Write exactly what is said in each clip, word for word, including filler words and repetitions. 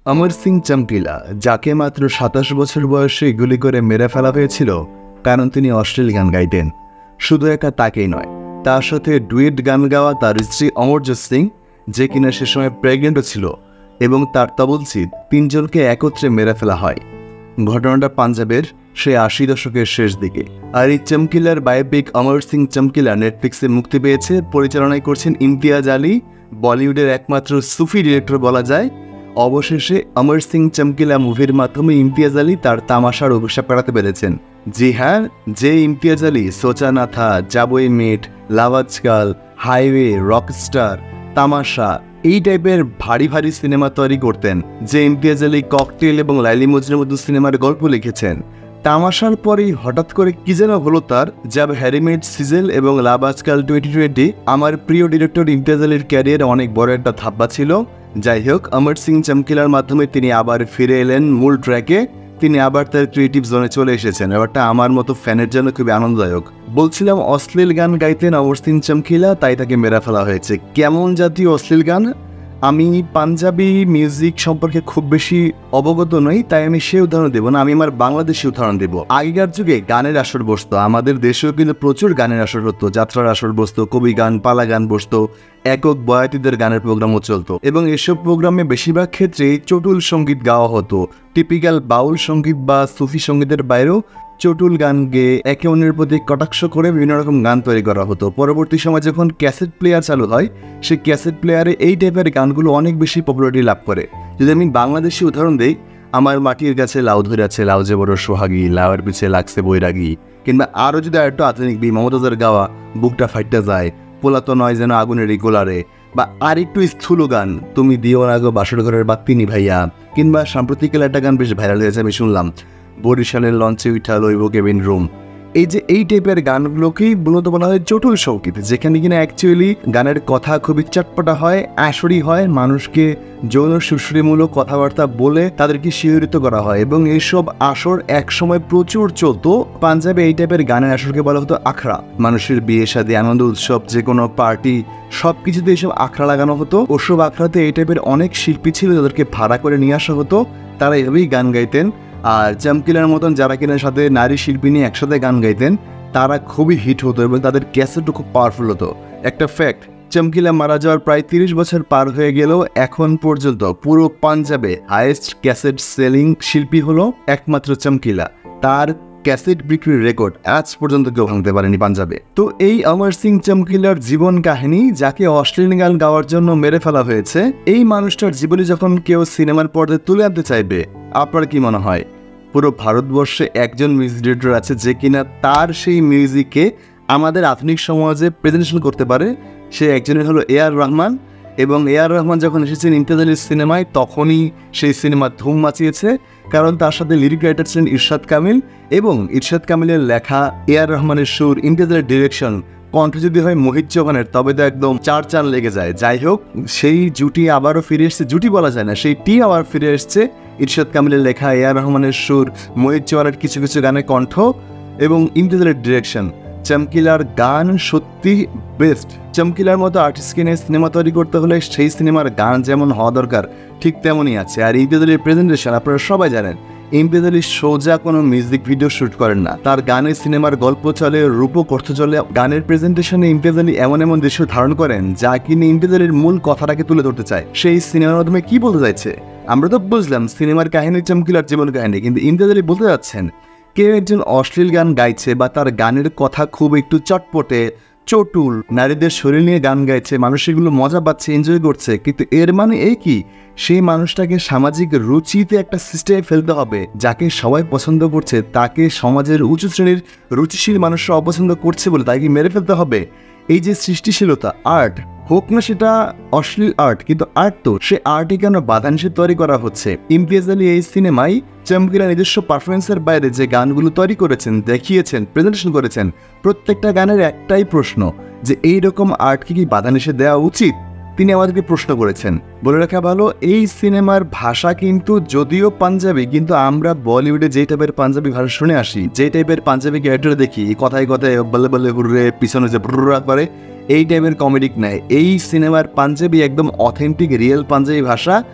অমর সিং চমকিলা, যাকে মাত্র সাতাশ বছর বয়সে গুলি করে মেরে ফেলা হয়েছিল কারণ তিনি অশ্লীল গান গাইতেন। শুধু একা তাকেই নয়, তার সাথে ডুয়েট গান গাওয়া তার স্ত্রী অমরজিৎ সিং, যে কিনা সে সময় প্রেগনেন্টও ছিল, এবং তার তবলচিত তিনজনকে একত্রে মেরে ফেলা হয়। ঘটনাটা পাঞ্জাবের সেই আশি দশকের শেষ দিকে। আর এই চমকিলার বায়োপিক অমর সিং চমকিলা নেটফ্লিক্সে মুক্তি পেয়েছে। পরিচালনায় করছেন ইমতিয়াজ আলী, বলিউডের একমাত্র সুফি ডিরেক্টর বলা যায়। অবশেষে অমর সিং চমকিলা মুভির মাধ্যমে ইমতিয়াজ আলী তার তামাশার অভিশাপ কাটাতে পেরেছেন। জি হ্যাঁ, যে ইমতিয়াজ আলী সোচা না থা, যাবই মিট, লাভ আজকাল, হাইওয়ে, রকস্টার, তামাশা এই টাইপের ভারী ভারী সিনেমা তৈরি করতেন, যে ইমতিয়াজ আলী ককটেল এবং লাইলি মজনুর মতো সিনেমার গল্প লিখেছেন, তামাশার পরেই হঠাৎ করে কি যেন হলো তার যাব হ্যারিমেড, সিজেল এবং লাভ আজকাল টোয়েন্টি টোয়েন্টি আমার প্রিয় ডিরেক্টর ইমতিয়াজ আলীর ক্যারিয়ারে অনেক বড় একটা ধাপ্পা ছিল। যাই হোক, অমর সিং চমকিলার মাধ্যমে তিনি আবার ফিরে এলেন মূল ট্র্যাকে। তিনি আবার তার ক্রিয়েটিভ জোনে চলে এসেছেন। ব্যাপারটা আমার মতো ফ্যানের জন্য খুবই আনন্দদায়ক। বলছিলাম, অশ্লীল গান গাইতেন অমর সিং চমকিলা, তাই তাকে মেরে ফেলা হয়েছে। কেমন জাতীয় অশ্লীল গান? আমি পাঞ্জাবি মিউজিক সম্পর্কে খুব বেশি অবগত নই, তাই আমি সে উদাহরণ দেবো না, আমি আমার বাংলাদেশি উদাহরণ দেব। আগেকার যুগে গানের আসর বসতো, আমাদের দেশেও কিন্তু প্রচুর গানের আসর হতো, যাত্রার আসর বসতো, কবি গান, পালা গান বসতো, একক বয়াতিদের গানের প্রোগ্রামও চলতো, এবং এসব প্রোগ্রামে বেশিরভাগ ক্ষেত্রেই চটুল সঙ্গীত গাওয়া হতো। টিপিক্যাল বাউল সঙ্গীত বা সুফি সঙ্গীতের বাইরেও চটুল গান গেয়ে একে অন্যের প্রতি কটাক্ষ করে বিভিন্ন রকম গান তৈরি করা হতো। পরবর্তী সময় যখন ক্যাসেট প্লেয়ার চালু হয়, সেই ক্যাসেট প্লেয়ারে এই টাইপের গানগুলো অনেক বেশি পপুলারিটি লাভ করে। যদি আমি বাংলাদেশি উদাহরণ দিই, আমার মাটির গাছে লাউ ধরে আছে, লাউ যে বড় সোহাগী, লাউয়ের পিছে লাগছে বৈরাগী, কিংবা আরও যদি আরেকটু আধুনিক বি মমতাজের গাওয়া বুকটা ফাইটটা যায়, পোলাতো নয় যেন আগুনের রেগুলারে, বা আরেকটু স্থূল গান তুমি দিও না গো বাসর ঘরের বাত্তি নিভাইয়া, কিংবা সাম্প্রতিককালে একটা গান বেশ ভাইরাল হয়েছে, আমি শুনলাম, বরিশালের লঞ্চে উঠা লইব কেবিন রুম। এই যে এই টাইপের গানগুলোকেই মূলত বলা হয় চটুল সঙ্গীত, যেখানে কিনা অ্যাকচুয়ালি গানের কথা খুবই চটপটা হয়, আসরি হয়, মানুষকে যৌন সুশ্রীমূলক কথাবার্তা বলে তাদেরকে শিহরিত করা হয়। এবং এইসব আসর একসময় প্রচুর চলতো। পাঞ্জাবে এই টাইপের গানের আসরকে বলা হতো আখড়া। মানুষের বিয়ে শাদী, আনন্দ উৎসব, যে কোনো পার্টি, সব কিছুতে এইসব আখড়া লাগানো হতো। ওসব আখড়াতে এই টাইপের অনেক শিল্পী ছিল, যাদেরকে ভাড়া করে নিয়ে আসা হতো, তারা এভাবেই গান গাইতেন। আর চমকিলার মতন যারা কিনা সাথে নারী শিল্পী নিয়ে একসাথে গান গাইতেন, তারা খুবই হিট হতো এবং তাদের ক্যাসেটও খুব পাওয়ারফুল হতো। একটা ফ্যাক্ট, চমকিলা মারা যাওয়ার প্রায় তিরিশ বছর পার হয়ে গেলেও এখন পর্যন্ত পুরো পাঞ্জাবে হাইয়েস্ট ক্যাসেট সেলিং শিল্পী হলো একমাত্র চমকিলা। তার ক্যাসেট বিক্রির রেকর্ড আজ পর্যন্ত কেউ ভাঙতে পারেনি পাঞ্জাবে। তো এই অমর সিং চমকিলার জীবন কাহিনী, যাকে অশ্লীল গান গাওয়ার জন্য মেরে ফেলা হয়েছে, এই মানুষটার জীবনে যখন কেউ সিনেমার পর্দায় তুলে আনতে চাইবে, আপনার কি মনে হয় পুরো ভারতবর্ষে একজন মিউজিক ডিরেক্টর আছে যে কিনা তার সেই মিউজিককে আমাদের আধুনিক সমাজে প্রেজেন্টেশন করতে পারে? সে একজনের হলো এ আর রহমান। এবং এ আর রহমান যখন এসেছেন ইমতিয়াজ আলীর সিনেমায়, তখনই সেই সিনেমা ধুম মাচিয়েছে, কারণ তার সাথে লিরিক রাইটার ছিলেন ইরশাদ কামিল, এবং ইরশাদ কামিলের লেখা, এ আর রহমানের সুর, ইমতিয়াজ আলীর ডিরেকশন, কণ্ঠ যদি হয় মোহিত চৌহানের, তবে তো একদম চার চার লেগে যায়। যাই হোক, সেই জুটি আবারও ফিরে এসছে, জুটি বলা যায় না, সেই টিম আবার ফিরে এসছে। ইরশাদ কামিলের লেখা, এ আর রহমানের সুর, মোহিত চৌহানের কিছু কিছু গানের কণ্ঠ, এবং ইমতিয়াজ আলীর ডিরেকশন। চমকিলার গান সত্যি বেস্ট। চমকিলার মতো আর্টিস্টকে নিয়ে সিনেমা তৈরি করতে হলে সেই সিনেমার গান যেমন হওয়া দরকার, ঠিক তেমনই আছে। আর ইমতিয়াজ আলীর প্রেজেন্টেশন আপনারা সবাই জানেন, ইমতিয়াজ আলী সোজা কোনো মিউজিক ভিডিও শ্যুট করেন না, তার গানে সিনেমার গল্প চলে, রূপক অর্থ চলে। গানের প্রেজেন্টেশনে ইমতিয়াজ আলী এমন এমন দৃশ্য ধারণ করেন যা কিনে ইমতিয়াজ আলীর মূল কথাটাকে তুলে ধরতে চায়। সেই সিনেমার মাধ্যমে কি বলতে চাইছে আমরা তো বুঝলাম, সিনেমার কাহিনী চমকিলার জীবন কাহিনী, কিন্তু ইমতিয়াজ আলী বলতে যাচ্ছেন কেউ একজন অশ্লীল গান গাইছে বা তার গানের কথা খুব একটু চটপটে, চটুল, নারীদের শরীর নিয়ে গান গাইছে, মানুষ এগুলো মজা পাচ্ছে, এনজয় করছে, কিন্তু এর মানে এই কি সেই মানুষটাকে সামাজিক রুচিতে একটা সিস্টেমে ফেলতে হবে? যাকে সবাই পছন্দ করছে, তাকে সমাজের উঁচু শ্রেণীর রুচিশীল মানুষরা অপছন্দ করছে বলে তাকে মেরে ফেলতে হবে? এই যে সৃষ্টিশীলতা, আর্ট হোক না সেটা অশ্লীল আর্ট, কিন্তু আর্ট তো, সে আর্টে কেন বাধা নিষেধ তৈরি করা হচ্ছে? ইমতিয়াজ আলী এই সিনেমায় চমকিলা নিজস্ব পারফরমেন্সের বাইরে যে গানগুলো তৈরি করেছেন, দেখিয়েছেন, প্রেজেন্টেশন করেছেন, প্রত্যেকটা গানের একটাই প্রশ্ন যে এইরকম আর্টকে কি বাধা নিষেধ দেওয়া উচিত? তিনি আমাদেরকে প্রশ্ন করেছেন। বলে রাখা ভালো, এই সিনেমার ভাষা কিন্তু যদিও পাঞ্জাবি, কিন্তু আমরা বলিউডে যে টাইপের পাঞ্জাবি ভাষা শুনে আসি, যে টাইপের পাঞ্জাবি ক্যারেক্টার দেখি, কথায় কথায় বলে বলে হুররে পিছনে যে ব্রুরা করে, এই টাইপের কমেডিক নেয়। এই সিনেমার পাঞ্জাবি একদম অথেন্টিক রিয়েল পাঞ্জাবি ভাষা,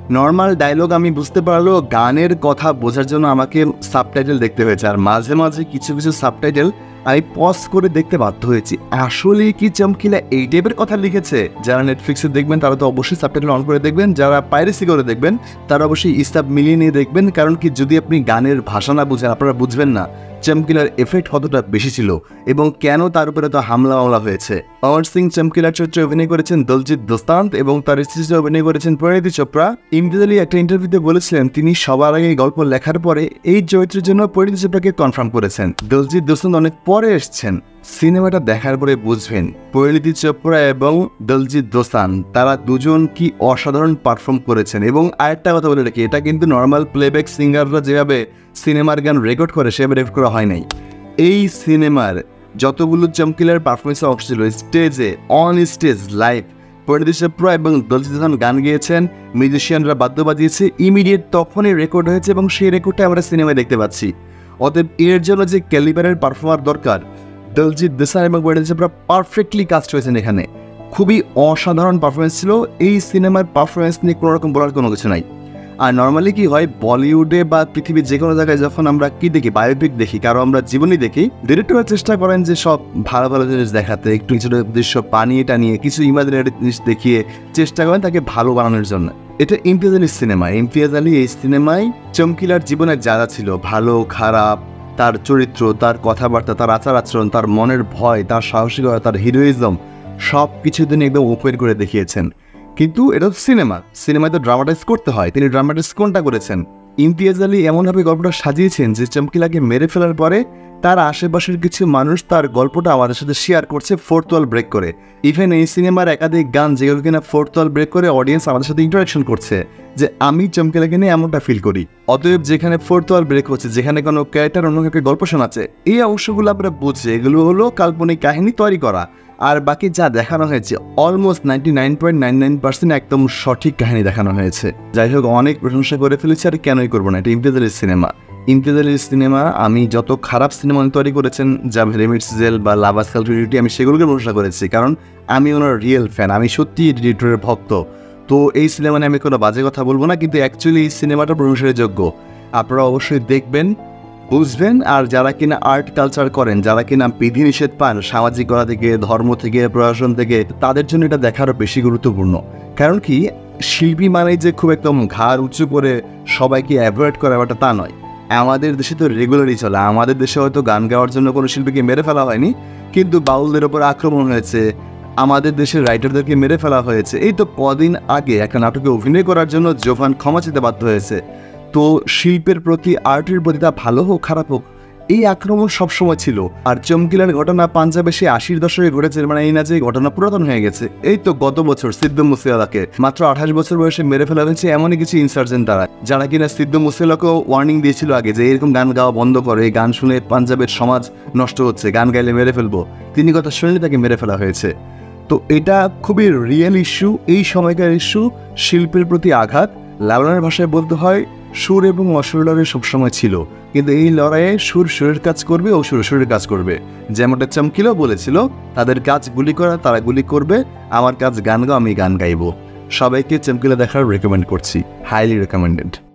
নর্মাল ডায়লগ আমি বুঝতে পারলেও গানের কথা বোঝার জন্য আমাকে সাবটাইটেল দেখতে হয়েছে, আর মাঝে মাঝে কিছু কিছু সাবটাইটেল আমি পজ করে দেখতে বাধ্য হয়েছি। আসলে কি চমকিলা এই টাইপের কথা লিখেছে? যারা নেটফ্লিক্সে দেখবেন তারা তো অবশ্যই সাবটাইটেল অন করে দেখবেন, যারা পাইরেসি করে দেখবেন তারা অবশ্যই ইস্তাব মিলিয়ে নিয়ে দেখবেন। কারণ কি, যদি আপনি গানের ভাষা না বুঝেন আপনারা বুঝবেন না চমকিলার এফেক্ট কতটা বেশি ছিল এবং কেন তার উপরে তো হামলা মামলা হয়েছে। অমর সিং চমকিলার চরিত্রে অভিনয় করেছেন দলজিৎ দোসাঞ্জ এবং তার স্ত্রীতে অভিনয় করেছেন পরিণীতি চোপড়া। ইমতিয়াজ আলী একটা ইন্টারভিউতে বলেছিলেন তিনি সবার আগে গল্প লেখার পরে এই চরিত্রের জন্য পরিণীতি চোপড়াকে কনফার্ম করেছেন। দলজিৎ দোসাঞ্জ অনেক পরে এসছেন, সিনেমাটা দেখার পরে বুঝবেন পরিণীতি চোপড়া এবং দলজিৎ দোসাঞ্জ তারা দুজন কি অসাধারণ পারফর্ম করেছেন। এবং আরেকটা কথা বলে রাখি, এটা কিন্তু নর্মাল প্লেব্যাক সিঙ্গাররা যেভাবে সিনেমার গান রেকর্ড করে সেভাবে রেকর্ড করা হয় নাই। এই সিনেমার যতগুলো চমকিলার পারফরমেন্স অংশ ছিল স্টেজে, on stage live Parineeti Chopra এবং দলজিৎ দোসাঞ্জ গান গেয়েছেন, মিউজিশিয়ানরা বাদ্য বাজিয়েছে, ইমিডিয়েট তখনই রেকর্ড হয়েছে এবং সেই রেকর্ডটা আমরা সিনেমায় দেখতে পাচ্ছি। অতএব এর জন্য যে ক্যালিবারের পারফর্মার দরকার, দলজিৎ দোসাঞ্জ এবং পরিণীতি চোপড়া পারফেক্টলি কাস্ট হয়েছেন। এখানে খুবই অসাধারণ পারফরমেন্স ছিল। এই সিনেমার পারফরমেন্স নিয়ে কোনো রকম বলার কোনো কিছু নাই। আর নর্মালি কি হয়, বলিউডে বা পৃথিবীর যে কোনো জায়গায় যখন আমরা কি দেখি, বায়োপিক দেখি, কারো আমরা জীবনী দেখি, ডিরেক্টররা চেষ্টা করেন যে সব ভালো ভালো জিনিস দেখাতে, একটু কিছু দৃশ্য পানিয়ে টানিয়ে কিছু ইমাজিনারি জিনিস দেখিয়ে চেষ্টা করেন তাকে ভালো বানানোর জন্য। এটা ইমতিয়াজ আলীর সিনেমা। ইমতিয়াজ আলী এই সিনেমায় চমকিলার জীবনের যারা ছিল, ভালো খারাপ, তার চরিত্র, তার কথাবার্তা, তার আচার আচরণ, তার মনের ভয়, তার সাহসিকতা, তার হিরোইজম সব কিছু তিনি একদম ওপেন করে দেখিয়েছেন। কিন্তু এটা তো সিনেমা, সিনেমায় তো ড্রামাটাইজ করতে হয়। তিনি ড্রামাটাইজ কোনটা করেছেন? ইমতিয়াজ আলী এমনভাবে গল্পটা সাজিয়েছেন যে চমকিলাকে মেরে ফেলার পরে তার আশেপাশের কিছু মানুষ তার গল্পটা আমাদের সাথে শেয়ার করছে ফোর্থ ওয়াল ব্রেক করে। ইভেন এই সিনেমার একাধিক গান যেগুলো কিনা ফোর্থ ওয়াল ব্রেক করে অডিয়েন্স আমাদের সাথে ইন্টারাকশন করছে যে আমি চমকিলাকে নিয়ে এমনটা ফিল করি। অতএব যেখানে ফোর্থ ওয়াল ব্রেক হচ্ছে, যেখানে কোনো ক্যারেক্টার অন্য কাউকে গল্প শোনাচ্ছে, এই অংশগুলো আমরা বুঝছি এগুলো হলো কাল্পনিক কাহিনী তৈরি করা। আর বাকি যা দেখানো হয়েছে almost ninety nine point nine nine percent একদম সঠিক কাহিনী দেখানো হয়েছে। যাই হোক, অনেক প্রশংসা করে ফেলেছি আর কেনই করবো না, এটা ইমতিয়াজ আলীর সিনেমা। ইমতিয়াজ আলীর সিনেমা আমি যত খারাপ সিনেমা তৈরি করেছেন, যা রেমিট সিজেল বা লাভাস ক্যালকুলিটি, আমি সেগুলোকে প্রশংসা করেছি কারণ আমি ওনার রিয়েল ফ্যান, আমি সত্যি ডিরেক্টরের ভক্ত। তো এই সিনেমা নিয়ে আমি কোনো বাজে কথা বলবো না, কিন্তু অ্যাকচুয়ালি এই সিনেমাটা প্রশংসার যোগ্য। আপনারা অবশ্যই দেখবেন, বুঝবেন। আর যারা কিনা আর্ট কালচার করেন, যারা কিনা বিধিনিষেধ পান সামাজিকতা থেকে, ধর্ম থেকে, প্রশাসন থেকে, তাদের জন্য এটা দেখারও বেশি গুরুত্বপূর্ণ। কারণ কি, শিল্পী মানেই যে খুব একদম ঘাড় উঁচু করে সবাইকে অ্যাভয়েড করা ব্যাপারটা তা নয়। আমাদের দেশে তো রেগুলারই চলে। আমাদের দেশে হয়তো গান গাওয়ার জন্য কোনো শিল্পীকে মেরে ফেলা হয়নি, কিন্তু বাউলদের ওপর আক্রমণ হয়েছে, আমাদের দেশের রাইটারদেরকে মেরে ফেলা হয়েছে। এই তো কদিন আগে একটা নাটকে অভিনয় করার জন্য জোভান ক্ষমা চেতে বাধ্য হয়েছে। তো শিল্পের প্রতি, আর্টের প্রতি, তা ভালো হোক খারাপ হোক, এই আক্রমণ সবসময় ছিল। আর চমকিলার ঘটনা পাঞ্জাবে সে আশির দশকে ঘটেছে, মানে এই না যে ঘটনা পুরাতন হয়ে গেছে। এই তো গত বছর সিদ্ধু মুসেওয়ালাকে মাত্র আঠাশ বছর বয়সে মেরে ফেলা হয়েছে এমনই কিছু ইনসার্জেন্ট তারা, যারা কিনা সিদ্ধু মুসেওয়ালাকেও ওয়ার্নিং দিয়েছিল আগে যে এরকম গান গাওয়া বন্ধ করে, এই গান শুনে পাঞ্জাবের সমাজ নষ্ট হচ্ছে, গান গাইলে মেরে ফেলবো। তিনি কথা শুনলে তাকে মেরে ফেলা হয়েছে। তো এটা খুবই রিয়েল ইস্যু, এই সময়কার ইস্যু, শিল্পের প্রতি আঘাত। লালনের ভাষায় বলতে হয় সুর এবং অসুর লড়াই সবসময় ছিল, কিন্তু এই লড়াইয়ে সুর সুরের কাজ করবে, অসুর সুরের কাজ করবে। যেমনটা চমকিলাও বলেছিল, তাদের কাজ গুলি করা, তারা গুলি করবে, আমার কাজ গান গাও, আমি গান গাইবো। সবাইকে চমকিলা দেখার রেকমেন্ড করছি, হাইলি রেকমেন্ডেড।